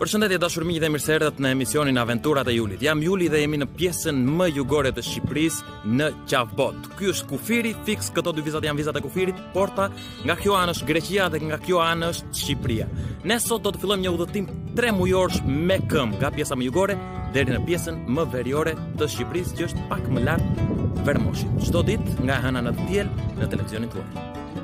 Përshëndetje dashur miq dhe mirëseardhët në emisionin Aventurat e Julit. Jam Juli dhe jemi në pjesën më jugore të Shqipërisë në Qafe Botë. Ky është kufiri, fiks këto dy vizat janë vizat e kufirit, porta nga kjo anë është Greqia dhe nga kjo anë është Shqipëria. Ne sot do të fillojmë një udhëtim 3 mujorsh me këmbë nga pjesa më jugore deri në pjesën më veriore të Shqipërisë, që është pak më lart Vermoshit. Çdo ditë nga hëna në të diel në televizionin tuaj.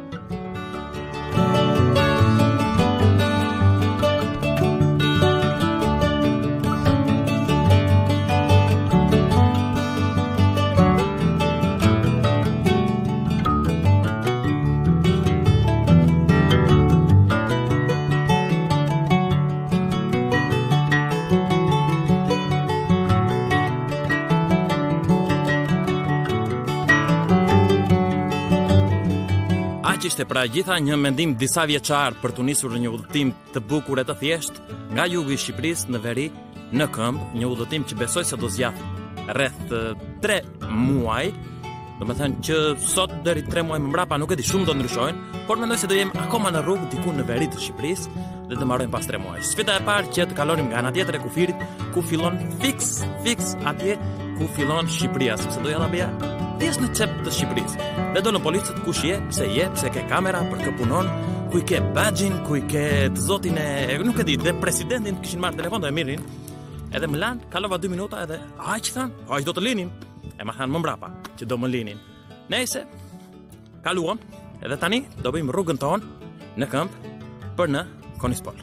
Ishte pra gjitha një mendim disa vjeçar për të nisur një udhëtim të bukur e të thjeshtë nga jugu i Shqipërisë në veri në këmbë, një udhëtim që besoj se do zgjat rreth 3 muaj, domethënë që sot deri 3 muaj më mbrapa nuk e di, shumë do ndryshojnë, por mendoj se do jem akoma në rrugë diku në veri të Shqipërisë dhe të mbarojmë pas 3 muaj. Sfida e parë që të kalonim nga ana tjetër e kufirit, ku fillon fiks atje ku fillon Shqipëria, sepse doja ta bëja pjesë në cep të Shqipërisë. Dhe do në policët kush je, pse ke kamera, për kë punon, ku i ke badgjin, ku i ke të zotin e, nuk e di, dhe presidentin kishin marrë telefon dhe e mirin. Edhe më lanë, kalova 2 minuta edhe, aq thanë, aq do të linin. E ma thanë më mbrapa, që do më linin. Nejse, kaluam, edhe tani do bëjmë rrugën tonë në këmbë për në Konispol.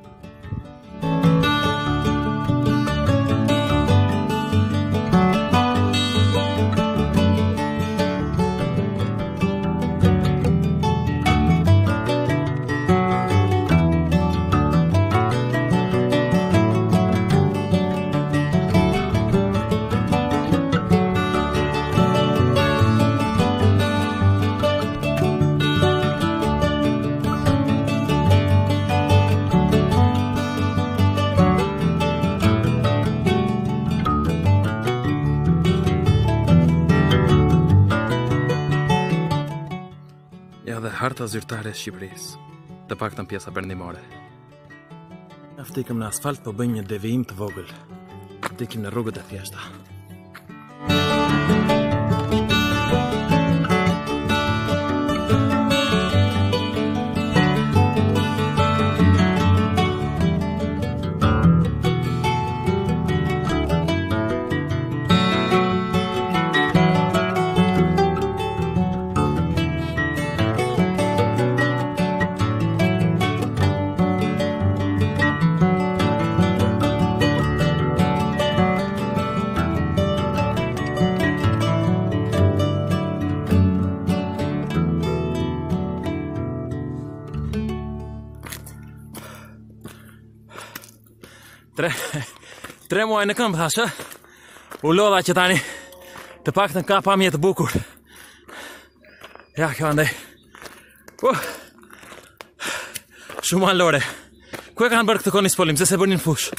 Harta zyrtare e Shqipërisë, të paktën pjesa perëndimore. Aftë ikëm në asfalt, po bëjmë një devijim të vogël. Të ikim në rrugët e thjeshta. Tre muaj në këmbë, thashë. U lodha që tani të paktën ka pamje të bukur. Ja, kjo andej. Shumë alore. Ku e kanë bërë këtë Konispolim, se bënin fush?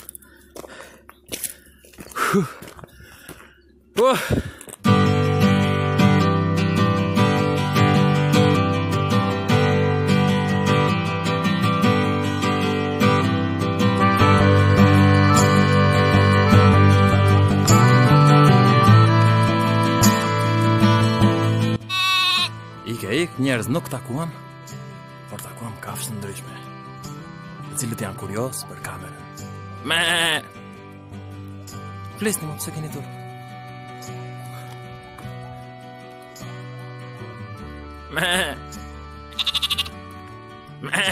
Njerëz nuk takuam, por takuam kafshë të ndryshme, të cilët janë kurios për kamerën. Me! Flisni më, pse keni tur? Me! Me!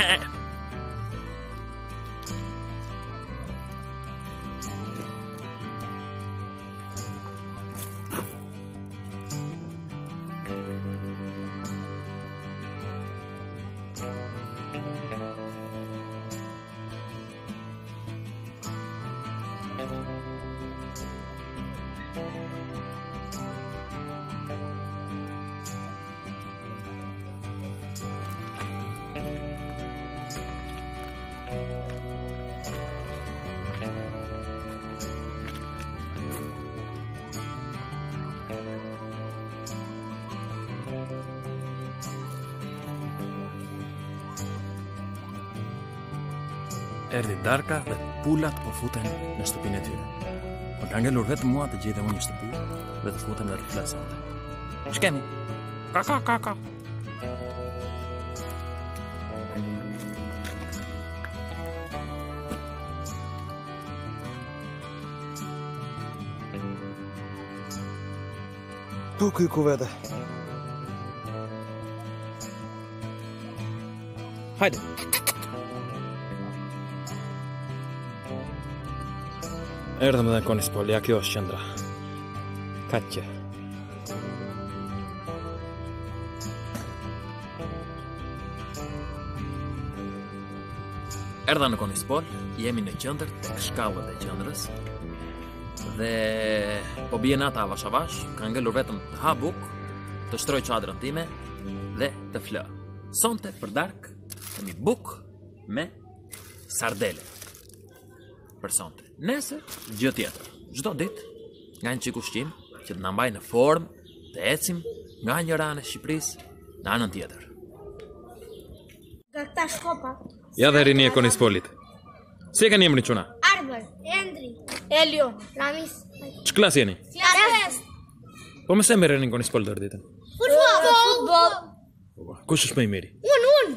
erdhi darka dhe pulat po futen në shtëpinë e tyre. Më ka ngelur vetëm mua të gjej unë një shtëpi dhe të futem dhe të flasonte. Shkemi. Ka. Po ky ku vete. Hajde. Erdhëm dhe në Konispol, ja kjo është qendra. Kaqe. Erdha në Konispol, jemi në qendër tek shkallët e qendrës. Dhe po bie nata avash avash, ka ngelur vetëm të ha buk, të shtroj çadrën time dhe të flë. Sonte për darkë kemi buk me sardele. Për sonte. Nesër gjë tjetër. Çdo ditë nga një çik ushqim që të na mbajë në formë, të ecim nga një ranë e Shqipërisë në anën tjetër. Nga këta shkopa. Ja dhe rini e Konispolit. Si e keni emrin çuna? Arbër, Endri, Elio, Ramis. Ç'klas jeni? Klasë. Po më se merreni në Konispol deri ditën. Futboll. Kush është më i miri? Unë.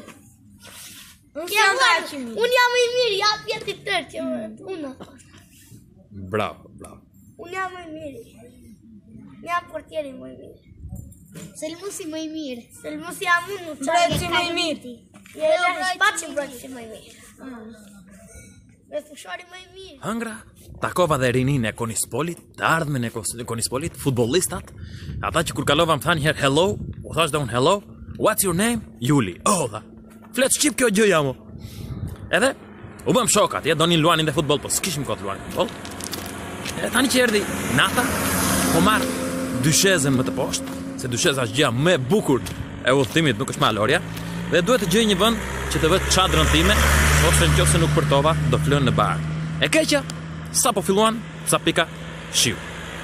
Unë jam i miri, ja pjeti tërë që unë. Bravo. Unë jam më i miri. Jam portieri më i miri. Selmusi më i mirë. Selmusi jam unë. Breci më i mirë. Je Spaci breci më i mirë. Me fushari më i mirë. Hëngra, takova dhe rinin e Konispolit, të ardhmen e Konispolit, futbollistat, ata që kur kalova më thanë një herë hello, u thash dhe unë hello, what's your name? Juli. Oh, dha. Flet shqip kjo gjë jamo. Edhe u bëm shokat, ja donin luanin dhe futboll, po s'kishim kohë të luanin futboll. E tani që erdhi nata, po marr dyshezën më të poshtë, se dysheza është gjëja më e bukur e udhëtimit, nuk është malorja, dhe duhet të gjej një vend që të vë çadrën time, ose nëse nuk përtova, do flën në bar. E keqja, sa po filluan, sa pika shiu.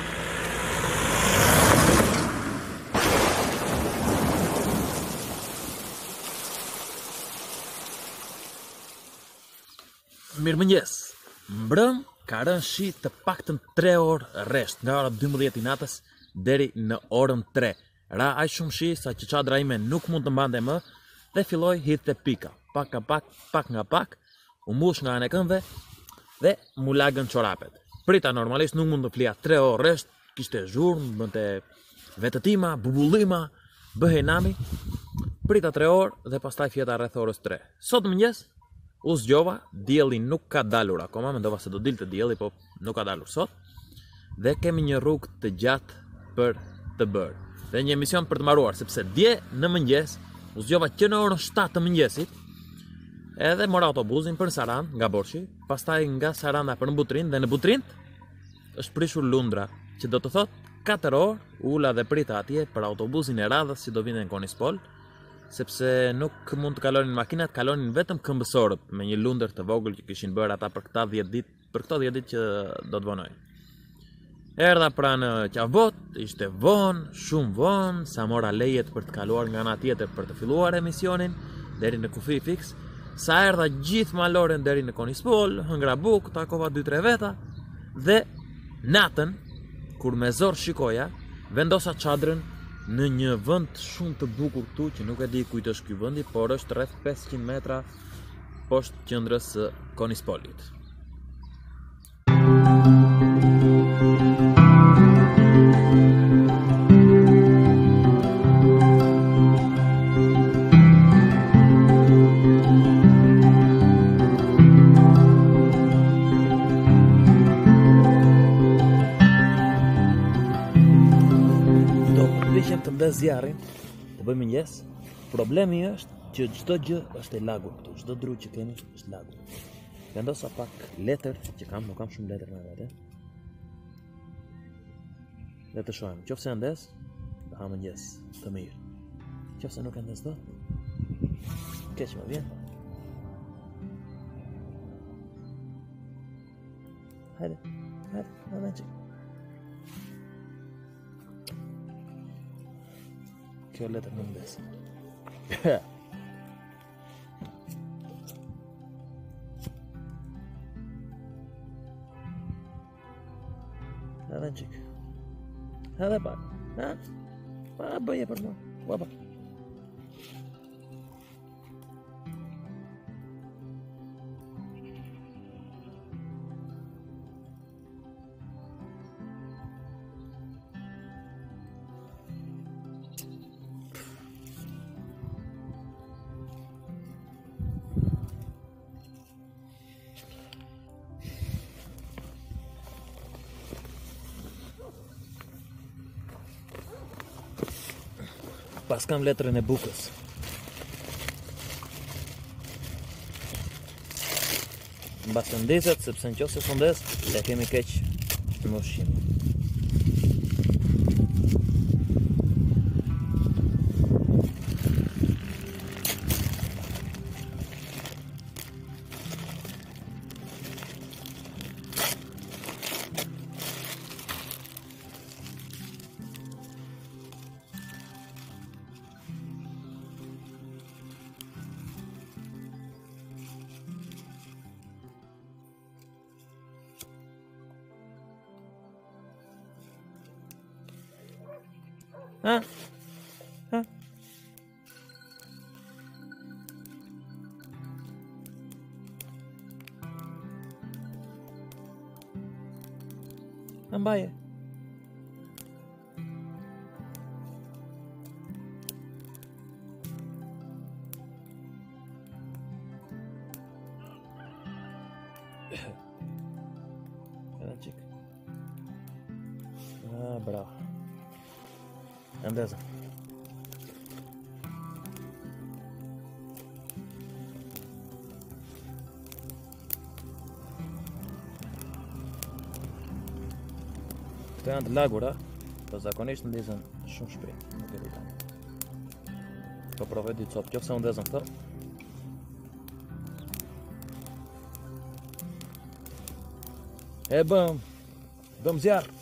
Mirëmëngjes. Mbrëm ka rënë shi të paktën 3 orë rresht, nga ora 12 i natës deri në orën 3. Ra aq shumë shi sa që çadra ime nuk mund të mbante më dhe filloi hidhte pika. Pak nga pak, u mbush nga anë e këmbëve dhe mu lagën çorapet. Prita normalisht nuk mund të flija 3 orë rresht, kishte zhurmë, bënte vetëtima, bubullima, bëhej nami. Prita 3 orë dhe pastaj fjeta rreth orës 3. Sot mëngjes u zgjova, dielli nuk ka dalur akoma, mendova se do dilte dielli, po nuk ka dalur sot. Dhe kemi një rrugë të gjatë për të bërë. Dhe një emision për të mbaruar, sepse dje në mëngjes u zgjova që në orën 7 të mëngjesit. Edhe mora autobusin për Saran nga Borshi, pastaj nga Saranda për në Butrin, dhe në Butrin është prishur lundra, që do të thot 4 orë ula dhe prita atje për autobusin e radhës që do vinte në Konispol, sepse nuk mund të kalonin makinat, kalonin vetëm këmbësorët me një lundër të vogël që kishin bërë ata për këto 10 ditë që do të vonojnë. Erdha pranë Qafe Botë, ishte vonë, shumë vonë, sa mora lejet për të kaluar nga ana tjetër për të filluar emisionin deri në kufi fix. Sa erdha gjithë maloren deri në Konispol, hëngra buk, takova 2-3 veta dhe natën kur me zor shikoja, vendosa çadrën në një vend shumë të bukur këtu që nuk e di kujt është ky vendi, por është rreth 500 metra poshtë qendrës së Konispolit. Të mbes zjarrin, të bëjmë mëngjes. Problemi është që çdo gjë është e lagur këtu, çdo dru që kemi është lagur. Vendosa pak letër që nuk kam shumë letër me vete. Dhe të shohim, qofse ndes, do ha mëngjes të mirë. Qofse nuk e ndes do, keq më vjen. Hajde. Kjo letër në ndes. qik. Edhe pak. Ha? Pa bëje për mua. Baba. Pas kam letrën e bukës. Mbas të ndezet, sepse në qoftë se s'ndes, le kemi keq në ushqim. Ha? Ha? Ambaje. Era chic. Ah, bravo. Andeza. Këto janë të lagura, po zakonisht ndezën shumë shpejt, nuk e di tani. Po provoj dy copë, qofse u ndezën këto. E bëm zjarr.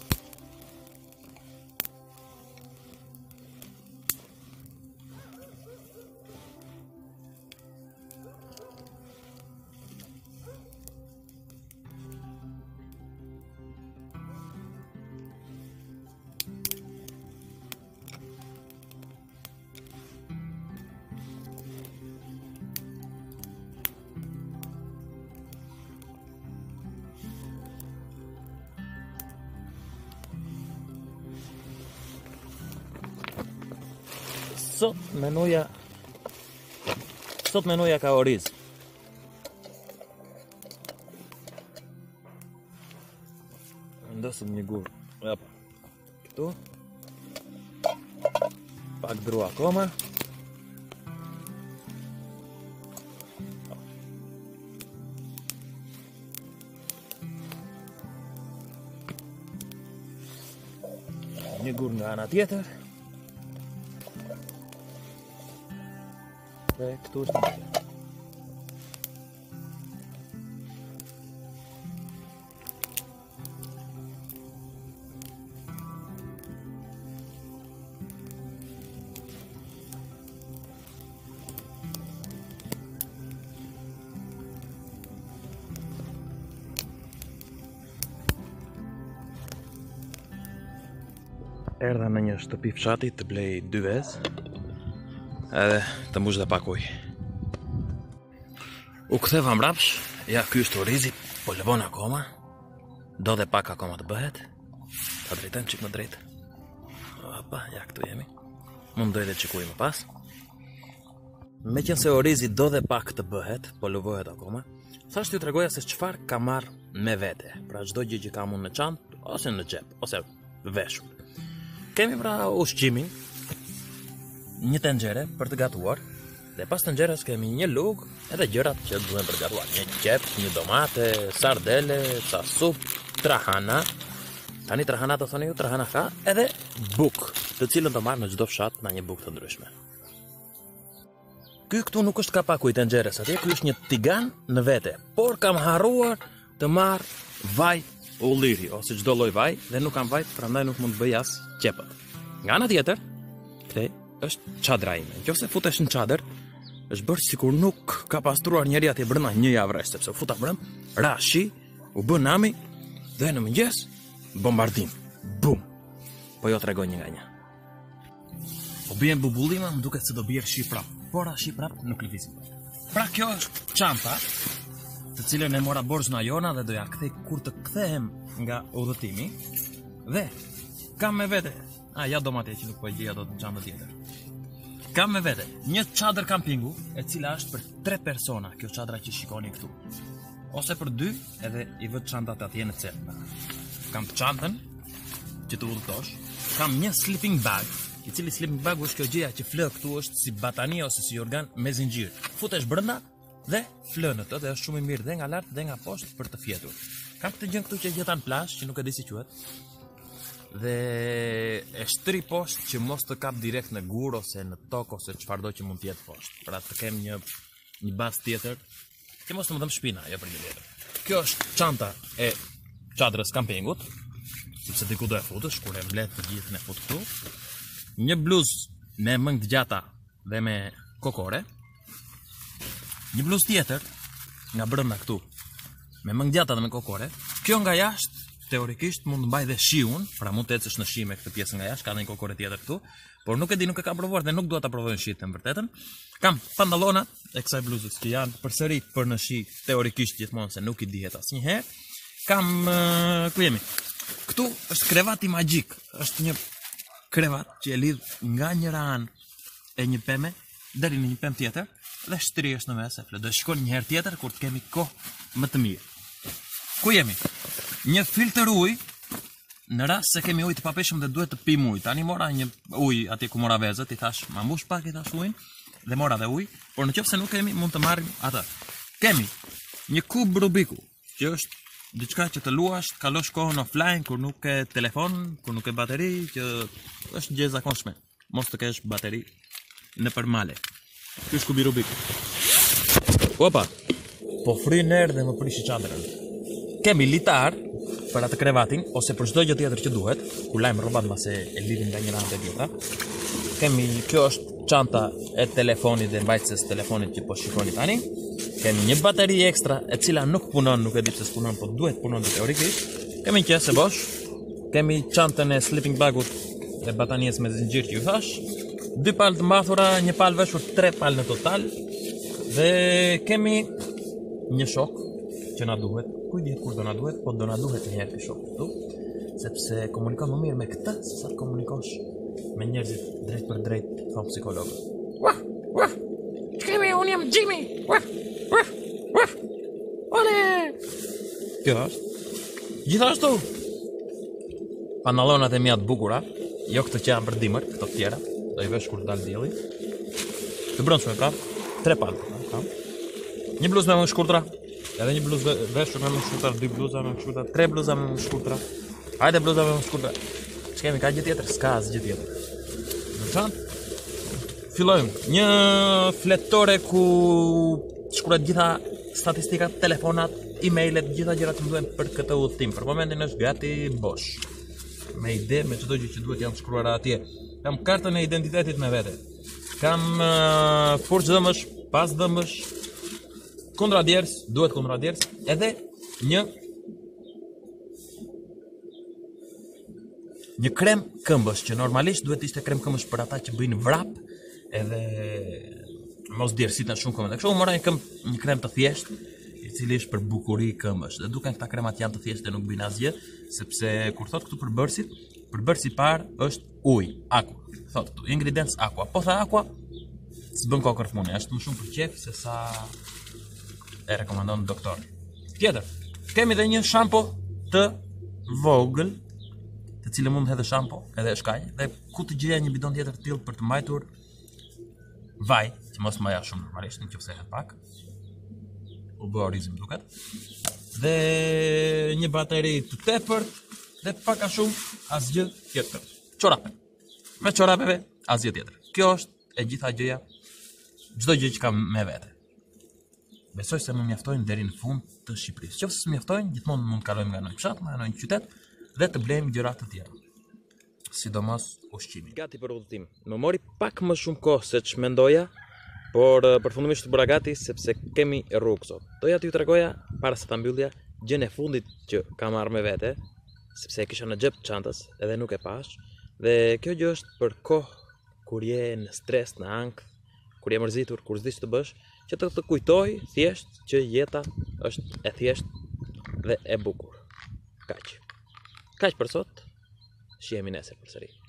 Sot menuja ka oriz. Ndosëm një gur. Japa. Këtu. Pak dru akoma. Një gur nga ana tjetër. Dhe këtu është një tjetër. Erdha në një shtëpi fshati të blej 2 vezë edhe të mbush dhe pak ujë. U ktheva mrapsh, ja ky është orizi, po lëvon akoma. Do dhe pak akoma të bëhet. Ta drejtojmë qik më drejt. Opa, ja këtu jemi. Mundoj dhe qikuj më pas. Me qenë se orizi do dhe pak të bëhet, po lëvohet akoma, thasht ju tregoja se çfarë ka marrë me vete. Pra çdo gjë që kam unë në çantë, ose në xhep, ose veshur. Kemi pra ushqimin, një tenxhere për të gatuar, dhe pas tenxheres kemi një lugë edhe gjërat që duhen për të gatuar. Një qep, një domate, sardele, sa sup, trahana. Tani trahana të thoni ju, trahana ka edhe bukë, të cilën të marrë në çdo fshat në një bukë të ndryshme. Ky këtu nuk është kapaku i tenxheres atje, ky është një tigan në vete, por kam harruar të marr vaj ulliri ose çdo lloj vaj dhe nuk kam vaj, prandaj nuk mund të bëj as qepët. Nga ana tjetër, këtej është çadra ime. Nëse futesh në çadër, është bërë sikur nuk ka pastruar njeri atje brenda një javë rresht, sepse futa brëm, rashi, u bë nami dhe në mëngjes bombardim. Bum! Po jo tregoj një nga një. Po bjen bubullima, më duket se do bjerë shi prap. Por shi prap nuk lëvizim. Pra kjo është çanta, të cilën e mora borxhna jona dhe doja kthej kur të kthehem nga udhëtimi. Dhe kam me vete, ja do matje që nuk po e gjeja do të çantë tjetër. Kam me vete një çadër kampingu, e cila është për 3 persona, kjo çadra që shikoni këtu. Ose për 2, edhe i vët çantat atje në cep. Kam çantën që të udhëtosh, kam një sleeping bag, i cili sleeping bag është kjo gjëja që flë këtu, është si batani ose si organ me zinxhir. Futesh brenda dhe flë në të dhe është shumë i mirë dhe nga lart dhe nga poshtë për të fjetur. Kam këtë gjën këtu që gjetan plash, që nuk e di si quhet. Dhe e shtri poshtë që mos të kap direkt në gur ose në tokë ose çfarëdo që mund të jetë poshtë. Pra të kem një bazë tjetër që mos të më dëm shpina, jo për një tjetër. Kjo është çanta e çadrës kampingut, sepse diku do e futësh kur e mbledh të gjithën e fut këtu. Një bluzë me mëngë të gjata dhe me kokore. Një bluzë tjetër nga brenda këtu me mëngë të gjata dhe me kokore. Kjo nga jashtë teorikisht mund të mbaj dhe shiun, pra mund të ecësh në shi me këtë pjesë nga jashtë, ka një kokore tjetër këtu, por nuk e di, nuk e kam provuar dhe nuk dua ta provoj në shi të vërtetën. Kam pantallonat e kësaj bluzës që janë përsëri për në shi, teorikisht gjithmonë se nuk i dihet asnjëherë. Kam ku jemi? Këtu është krevati magjik, është një krevat që e lidh nga njëra anë e një peme deri në një pemë tjetër dhe shtrihesh në mes, do të shkon një herë tjetër kur të kemi kohë më të mirë. Ku jemi? Një filtr ujë, në rast se kemi ujë të papeshëm dhe duhet të pim ujë. Tani mora një ujë atje ku mora vezët, i thash, ma mbush pak i thash ujin dhe mora dhe ujë, por në qoftë se nuk kemi, mund të marrim atë. Kemi një kub Rubiku, që është diçka që të luash, të kalosh kohën offline kur nuk ke telefon, kur nuk ke bateri, që është gjë e zakonshme. Mos të kesh bateri nëpër male. Ky është kubi Rubiku. Opa, po frin erë dhe më prishi çadrën. Kemi litar për atë krevatin, ose për çdo gjë tjetër që duhet, ku lajm rrobat mbase e lidhim nga njëra anë te tjetra. Kjo është çanta e telefonit dhe mbajtëses telefonit që po shikoni tani. Kemi një bateri ekstra e cila nuk punon, nuk e di pse s'punon, po duhet punon teorikisht. Kemi një qese bosh. Kemi çantën e sleeping bagut e batanies me zinxhir që ju thash. 2 palë të mbathura, një palë veshur, 3 palë në total. Dhe kemi një shok që na duhet. Ku i dihet kur do na duhet, po do na duhet një herë ky shok këtu, sepse komunikon më mirë me këtë se sa të komunikosh me njerëzit drejt për drejt, thon psikologët. Wah, wah. Ç'kemi, unë jam Jimmy. Wah, wah, wah. Ole. Kjo është. Gjithashtu pantallonat e mia të bukura, jo këto që janë për dimër, këto të tjera, do i vesh kur dal dielli. Të brendshme prap, 3 palë. Një bluzë me më shkurtra. Edhe një bluzë veshur me më shkurtra, 2 bluza me më shkurtra, 3 bluza me më shkurtra. Hajde bluza me më shkurtra. Ç'kemi, ka gjë tjetër? S'ka asgjë tjetër. Në çantë fillojmë. Një fletore ku shkruhet gjitha statistikat, telefonat, emailët, gjitha gjërat që më duhen për këtë udhëtim. Për momentin është gati bosh. Me ide, me çdo gjë që duhet janë shkruara atje. Kam kartën e identitetit me vete. Kam furç dëmësh, pas dëmësh, kundradierës, duhet kundradierës, edhe një krem këmbësh, që normalisht duhet ishte krem këmbësh për ata që bëjnë vrap, edhe mos djersitën shumë këmbët. Kështu mora një krem të thjeshtë, i cili është për bukuri këmbësh. Dhe duken këta kremat janë të thjeshtë dhe nuk bëjnë asgjë, sepse kur thot këtu përbërësi parë është ujë, aqua. Thot këtu, ingredients aqua. Po tha aqua, s'bën kokër fëmune, është më shumë për qef se sa e rekomandon doktor. Tjetër, kemi dhe një shampo të vogël, të cilë mund hedhë shampo, edhe shkaj, dhe ku të gjeja një bidon tjetër të tillë për të mbajtur vaj, që mos maja shumë normalisht, në qofse hedh pak, u bë orizim duket, dhe një bateri të tepërt, dhe pak a shumë asgjë tjetër. Çorape. Me çorapeve asgjë tjetër. Kjo është e gjitha gjëja, çdo gjë që kam me vete. Besoj se më mjaftojnë deri në fund të Shqipërisë. Qofse s'mjaftojnë, gjithmonë mund të kalojmë nga një fshat, nga një qytet dhe të blejmë gjëra të tjera. Sidomos ushqimin. Gati për udhëtim. Më mori pak më shumë kohë se ç'mendoja, por përfundimisht të bëra gati sepse kemi rrugë sot. Doja t'ju tregoja para se ta mbyllja gjën e fundit që kam marrë me vete, sepse e kisha në xhep të çantës edhe nuk e pash. Dhe kjo gjë është për kohë kur je në stres, në ankth, kur je mërzitur, kur s'di ç'të bësh, që të kujtoj thjesht që jeta është e thjeshtë dhe e bukur. Kaq. Kaq për sot. Shihemi nesër përsëri.